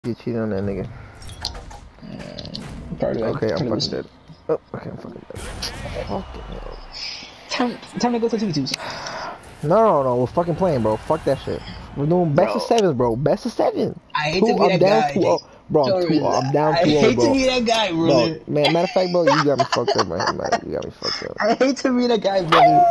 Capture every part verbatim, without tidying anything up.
You cheated on that nigga. Uh, probably like okay, I'm fucking dead. Oh, okay, I'm fucking dead. Fucking hell. Time, time to go to two v twos. No, no, no, we're fucking playing, bro. Fuck that shit. We're doing best Bro. of sevens, bro. Best of seven. I hate two, to be I'm that down guy. two oh. Bro, I'm two oh. I'm down I two oh, hate bro. to be that guy, Bro, brother. man, matter of fact, bro, you got me fucked up, man. man. You got me fucked up. I hate to be that guy, brother.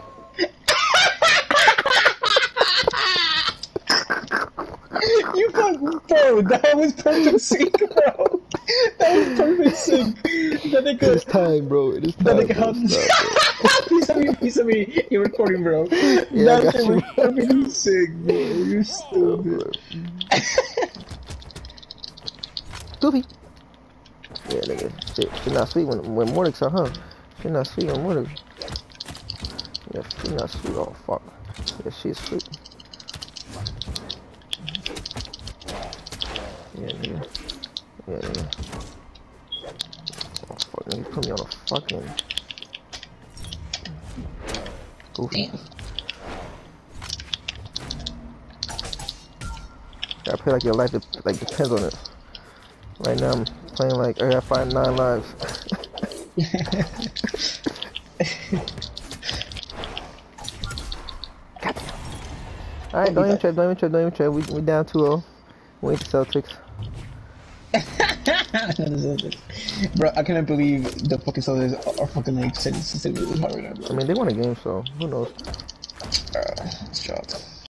You fucking bro, that was perfect sync, bro. That was perfect sync. That nigga, It is time, bro. It is time. that nigga, piece of me, piece of me. You're recording, bro. Yeah, I that got shit you, was bro. perfect sync, bro. You're stupid. Stupid. Yeah, nigga. Shit, she not sweet when when Mordek's out, huh? She not sweet when Mordek. Yeah, she not sweet. Oh fuck. Yeah, she's sweet. Yeah, nigga. Yeah, nigga. Oh fuck, nigga, put me on a fucking. Goofy. Damn. I play like your life like depends on it. Right now I'm playing like I got five nine lives. Alright, don't even trip, don't even trip, don't even trip. We we down two oh. We ain't the Celtics. Bro, I cannot believe the fucking Celtics are fucking like sitting really hard right now, bro. I mean they won a game, so who knows? Uh, it's dropped.